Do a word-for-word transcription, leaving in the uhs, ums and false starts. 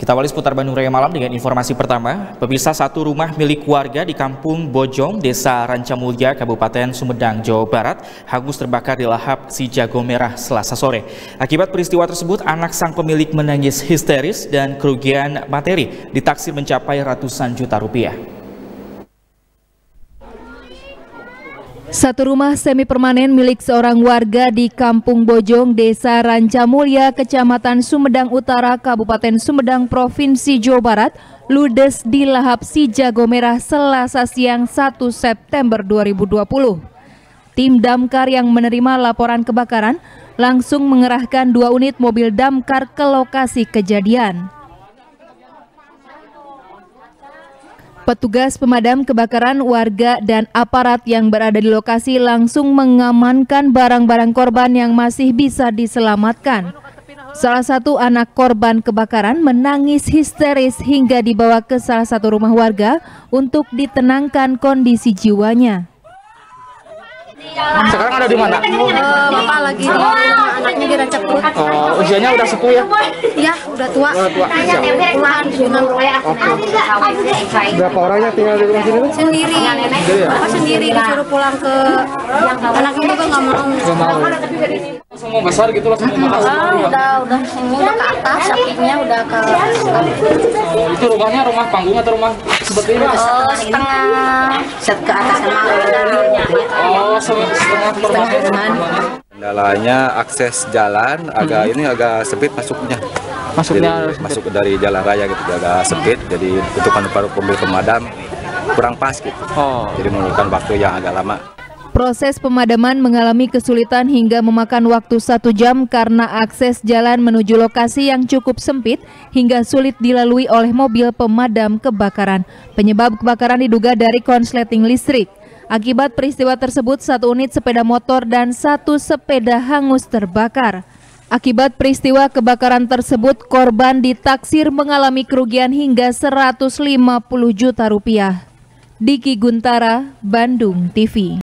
Kita awali seputar Bandung Raya Malam dengan informasi pertama. Pemirsa, satu rumah milik warga di Kampung Bojong, Desa Rancamulya, Kabupaten Sumedang, Jawa Barat, hangus terbakar di lahap Si Jago Merah Selasa sore. Akibat peristiwa tersebut, anak sang pemilik menangis histeris dan kerugian materi ditaksir mencapai ratusan juta rupiah. Satu rumah semi permanen milik seorang warga di Kampung Bojong, Desa Rancamulya, Kecamatan Sumedang Utara, Kabupaten Sumedang, Provinsi Jawa Barat, ludes di lahap Si Jago Merah Selasa siang satu September dua ribu dua puluh. Tim damkar yang menerima laporan kebakaran langsung mengerahkan dua unit mobil damkar ke lokasi kejadian. Petugas pemadam kebakaran, warga, dan aparat yang berada di lokasi langsung mengamankan barang-barang korban yang masih bisa diselamatkan. Salah satu anak korban kebakaran menangis histeris hingga dibawa ke salah satu rumah warga untuk ditenangkan kondisi jiwanya. Sekarang ada di mana? Uh, Bapak lagi di rumah anaknya di Rancaplur. Uh, usianya udah sepuh ya? Iya, udah tua. Udah tua. Puluhan sunan. Oke. Berapa orangnya tinggal di rumah sini? Sendiri. Bapak sendiri disuruh pulang ke anaknya juga nggak mau. Nggak mau. Semua besar gitu loh, semua besar. Ah, udah, udah, ini udah ke atas, sapinya udah ke. Oh, itu rumahnya rumah panggung atau rumah seperti ini? Oh, setengah, set ke atas sama. Oh, setengah permanen. Kendalanya akses jalan agak hmm. ini agak sempit masuknya. Masuknya jadi, masuk dari jalan raya gitu agak sempit. Jadi untuk para pemilik pemadam kurang pas gitu. Oh. Jadi memerlukan waktu yang agak lama. Proses pemadaman mengalami kesulitan hingga memakan waktu satu jam karena akses jalan menuju lokasi yang cukup sempit hingga sulit dilalui oleh mobil pemadam kebakaran. Penyebab kebakaran diduga dari konsleting listrik. Akibat peristiwa tersebut, satu unit sepeda motor dan satu sepeda hangus terbakar. Akibat peristiwa kebakaran tersebut, korban ditaksir mengalami kerugian hingga seratus lima puluh juta rupiah. Diki Guntara, Bandung T V.